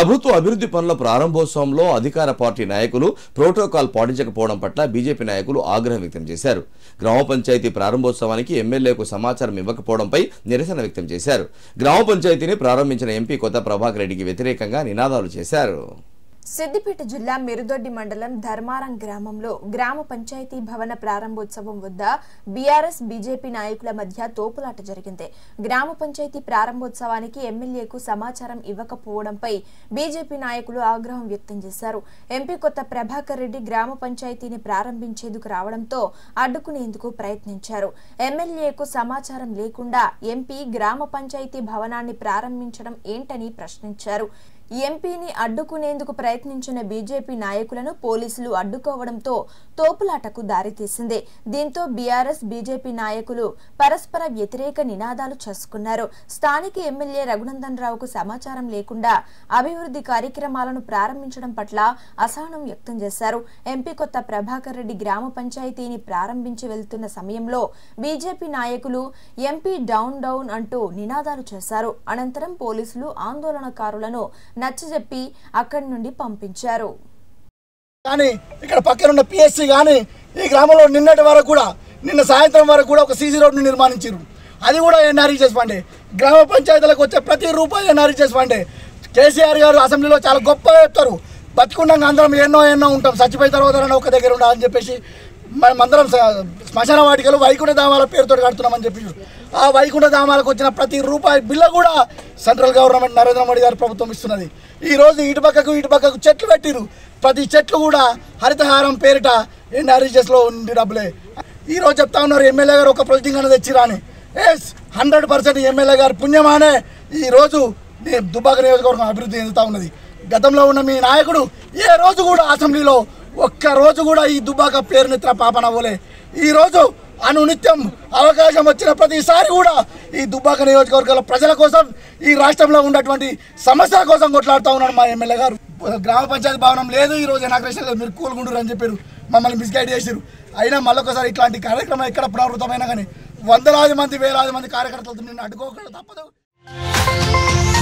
ప్రభుత్వ అభివృద్ధి పనుల ప్రారంభోత్సవంలో అధికార పార్టీ నాయకులు ప్రోటోకాల్ పాటించకపోవడం పట్ల బీజేపీ నాయకులు ఆగ్రహం వ్యక్తం చేశారు. గ్రామ పంచాయతీ ప్రారంభోత్సవానికి ఎమ్మెల్యేకు సమాచారం ఇవ్వకపోవడంపై నిరసన వ్యక్తం చేశారు. గ్రామ పంచాయతీని ప్రారంభించిన ఎంపీ కొత్త ప్రభాకర్ రెడ్డికి వ్యతిరేకంగా నినాదాలు చేశారు. సిద్దిపేట జిల్లా మిరుదొడ్డి మండలం ధర్మారం గ్రామంలో గ్రామ పంచాయతీ భవన ప్రారంభోత్సవం వద్ద బీఆర్ఎస్ బీజేపీ నాయకుల మధ్య తోపులాట జరిగింది. గ్రామ పంచాయతీ ప్రారంభోత్సవానికి ఎమ్మెల్యేకు సమాచారం ఇవ్వకపోవడంపై బీజేపీ నాయకులు ఆగ్రహం వ్యక్తం చేశారు. ఎంపీ కొత్త ప్రభాకర్ రెడ్డి గ్రామ పంచాయతీని ప్రారంభించేందుకు రావడంతో అడ్డుకునేందుకు ప్రయత్నించారు. ఎమ్మెల్యేకు సమాచారం లేకుండా ఎంపీ గ్రామ పంచాయతీ భవనాన్ని ప్రారంభించడం ఏంటని ప్రశ్నించారు. ఎంపీని అడ్డుకునేందుకు ప్రయత్నించిన బీజేపీ నాయకులను పోలీసులు అడ్డుకోవడంతో తోపులాటకు దారితీసింది. దీంతో బీఆర్ఎస్ బీజేపీ నాయకులు పరస్పర వ్యతిరేక నినాదాలు చేసుకున్నారు. స్థానిక ఎమ్మెల్యే రఘునందన్ రావుకు సమాచారం లేకుండా అభివృద్ధి కార్యక్రమాలను ప్రారంభించడం పట్ల అసహనం వ్యక్తం చేశారు. ఎంపీ కొత్త ప్రభాకర్ రెడ్డి గ్రామ పంచాయతీని ప్రారంభించి వెళ్తున్న సమయంలో బీజేపీ నాయకులు ఎంపీ డౌన్ డౌన్ అంటూ నినాదాలు చేశారు. అనంతరం పోలీసులు ఆందోళనకారులను నచ్చజెప్పి అక్కడి నుండి పంపించారు. కానీ ఇక్కడ పక్కన ఉన్న పిఎస్సి కానీ ఈ గ్రామంలో నిన్నటి వరకు కూడా నిన్న సాయంత్రం వరకు కూడా ఒక సీసీ రోడ్ని నిర్మాణించారు. అది కూడా ఎన్ఆర్ఈ చేసుకోండి. గ్రామ పంచాయతీలకు వచ్చే ప్రతి రూపాయి ఎన్ఆర్ఈ చేసుకోండి. కేసీఆర్ గారు అసెంబ్లీలో చాలా గొప్పగా చెప్తారు. బతికున్నాక అందరం ఎన్నో ఉంటాం, చచ్చిపోయిన తర్వాత ఒక దగ్గర ఉండాలని చెప్పేసి మనమందరం శ్మశాన వాటికలు వైకుంఠ ధామాల పేరుతో కడుతున్నామని చెప్పి ఆ వైకుంఠ ధామాలకు వచ్చిన ప్రతి రూపాయి బిల్ల కూడా సెంట్రల్ గవర్నమెంట్ నరేంద్ర మోడీ గారి ప్రభుత్వం ఇస్తున్నది. ఈరోజు ఇటుపక్కకు చెట్లు పెట్టిరు. ప్రతి చెట్లు కూడా హరితహారం పేరిట ఎన్ఆర్ఈజెస్లో ఉంది డబ్బులే. ఈరోజు చెప్తా ఉన్నారు ఎమ్మెల్యే గారు ఒక ప్రొజెక్టింగ్ అనేది తెచ్చిరాని. 100% ఎమ్మెల్యే గారు పుణ్యమానే ఈరోజు దుబ్బాక నియోజకవర్గం అభివృద్ధి చెందుతూ ఉన్నది. గతంలో ఉన్న మీ నాయకుడు ఏ రోజు కూడా అసెంబ్లీలో ఒక్క రోజు కూడా ఈ దుబ్బాక పేరునెత్తిన పాపనవ్వలే. ఈరోజు అనునిత్యం అవకాశం వచ్చిన ప్రతిసారి కూడా ఈ దుబ్బాక నియోజకవర్గాల ప్రజల కోసం, ఈ రాష్ట్రంలో ఉన్నటువంటి సమస్యల కోసం కొట్లాడుతూ ఉన్నాడు మా ఎమ్మెల్యే గారు. గ్రామ పంచాయతీ భవనం లేదు, ఈరోజు ఇనాగ్రేషన్ లేదు, మీరు కూలుగుండరు అని చెప్పారు, మమ్మల్ని మిస్గైడ్ చేశారు. అయినా మళ్ళొకసారి ఇట్లాంటి కార్యక్రమం ఎక్కడ పునరావృతమైనా కానీ వేలాది మంది కార్యకర్తలతో నిన్ను అడ్డుకోకుండా తప్పదు.